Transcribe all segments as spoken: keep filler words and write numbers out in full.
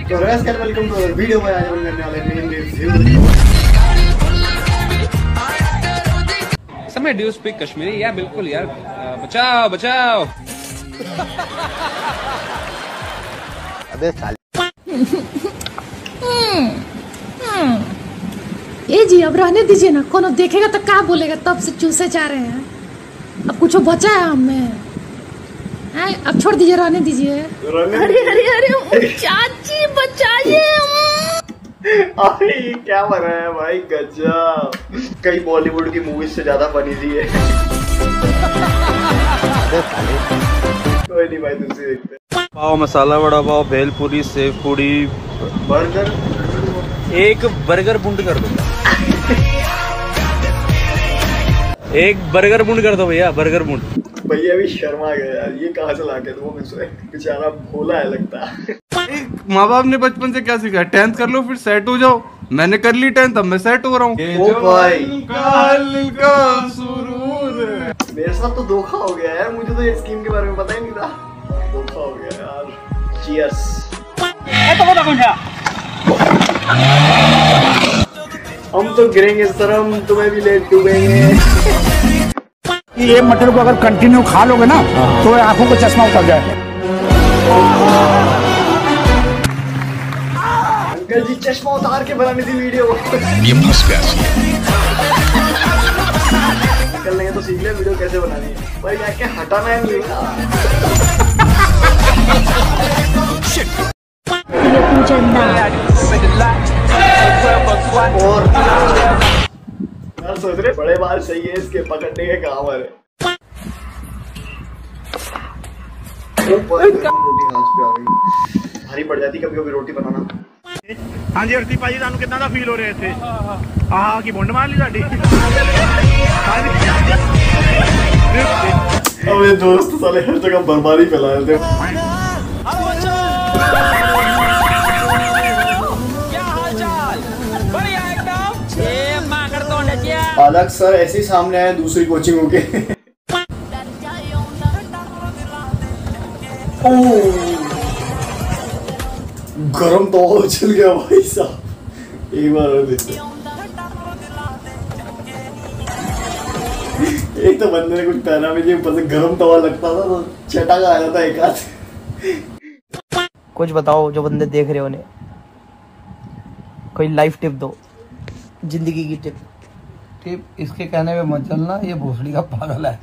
तो नमस्कार, welcome to video में। आज हम करने वाले मेन रिव्यू। समय डू स्पीक कश्मीरी? या बिल्कुल यार, बचाओ बचाओ। अबे साले। ए जी अब रहने दीजिए ना, कोनो देखेगा तो क्या बोलेगा, तब से चूसे जा रहे हैं। अब कुछ बचा है हमें? हैं? अब छोड़ दीजिए, रहने दीजिए। अरे अरे अरे चाची बचाइए। अरे क्या बन रहा है भाई, गजब। कई बॉलीवुड की मूवीज से ज्यादा फनी सी है। कोई नहीं भाई, दूसरी देखते हैं। पाव, मसाला वड़ा पाव, भेलपुरी, सेव पूरी, बर्गर। एक बर्गर बुंड कर दो। एक बर्गर बुंड कर दो भैया, बर्गर बुंड। भैया भी शर्मा गए यार, ये कहाँ से ला के दो? बेचारा भोला है लगता है। माँ बाप ने बचपन से क्या सिखाया? टेंथ कर लो फिर सेट हो जाओ। मैंने कर ली टेंथ, अब मैं सेट हो रहा हूँ। मेरे साथ तो धोखा हो गया यार, मुझे तो ये स्कीम के बारे में पता ही नहीं था। धोखा हो गया यार। चीयर्स। हम तो गिरेंगे शर्म, तुम्हें भी लेट डूबेंगे। ये मटर को अगर कंटिन्यू खा लोगे ना तो आंखों को चश्मा उतर जाए। अंकल जी चश्मा उतार के बनानी थी वीडियो। ये फंस गया। अंकल ने तो सीख लिया वीडियो कैसे बनानी है। भाई क्या क्या हटाना है नहीं और यार सोच रहे बड़े बाल सही है, इसके पकड़ने के काम है। रोटी हाथ पे आ गई, भारी पड़ जाती कभी कभी रोटी बनाना। हाँ जी अर्ती भाजी, ਤੁਹਾਨੂੰ ਕਿਦਾਂ ਦਾ ਫੀਲ ਹੋ ਰਿਹਾ ਇੱਥੇ? ਆਹ ਕੀ ਬੁੰਡ ਮਾਰ ਲਈ ਸਾਡੀ। अबे दोस्त साले हर जगह बर्बादी फैला देते हैं। अलग सर ऐसे ही सामने आए दूसरी कोचिंग होके। गरम तो उछल गया भाई साहब। एक बार और देखते। एक तो बंदे ने कुछ पहना भी नहीं, ऊपर से गरम तवा लगता था तो चटा का आया था एक हाथ। कुछ बताओ जो बंदे देख रहे हो उन्हें, कोई लाइफ टिप दो, जिंदगी की टिप। टिप इसके कहने पे मत चलना, ये भोसड़ी का पागल है।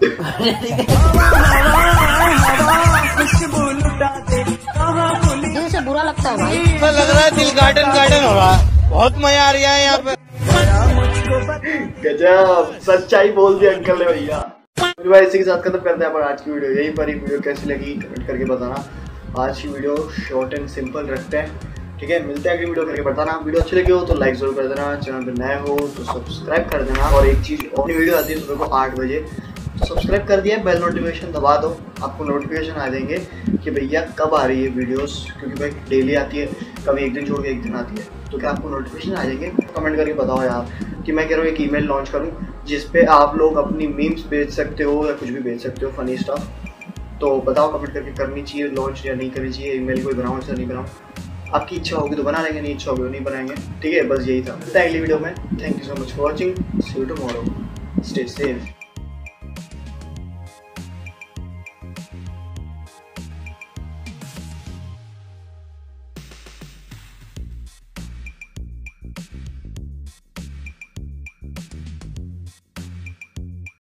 दिल से बुरा लगता है भाई। लग रहा है दिल गार्डन गार्डन हो रहा है, बहुत मजा आ रहा है यहाँ पे। गजब सच्चाई बोल दी अंकल ने भैया। मेरे भाई इसी के साथ खत्म करते हैं पर आज की वीडियो। यही पर ही वीडियो कैसी लगी कमेंट करके बताना। आज की वीडियो शॉर्ट एंड सिंपल रखते हैं, ठीक है। मिलते हैं अगली वीडियो करके बताना। वीडियो अच्छी लगी हो तो लाइक जरूर कर देना, चैनल पे नए हो तो सब्सक्राइब कर देना। और एक चीज़, अपनी वीडियो आती है सुबह को आठ बजे, तो सब्सक्राइब कर दिया, बेल नोटिफिकेशन दबा दो, आपको नोटिफिकेशन आ जाएंगे कि भैया कब आ रही है वीडियोस। क्योंकि भाई डेली आती है, कभी एक दिन छोड़ के एक दिन आती है, तो क्या आपको नोटिफिकेशन आ जाएंगे? कमेंट करके बताओ यार कि मैं कह रहा हूँ एक ईमेल लॉन्च करूँ जिसपे आप लोग अपनी मीम्स भेज सकते हो या कुछ भी भेज सकते हो, फनी स्टफ। तो बताओ कमेंट करके करनी चाहिए लॉन्च या नहीं करनी चाहिए ईमेल, कोई बनाऊँ या नहीं बनाऊँ। आपकी इच्छा होगी तो बना लेंगे, नहीं इच्छा होगी तो नहीं बनाएंगे, ठीक है। बस यही था। मिलता है अगली वीडियो में। Thank you so much for watching. See you tomorrow. Stay safe.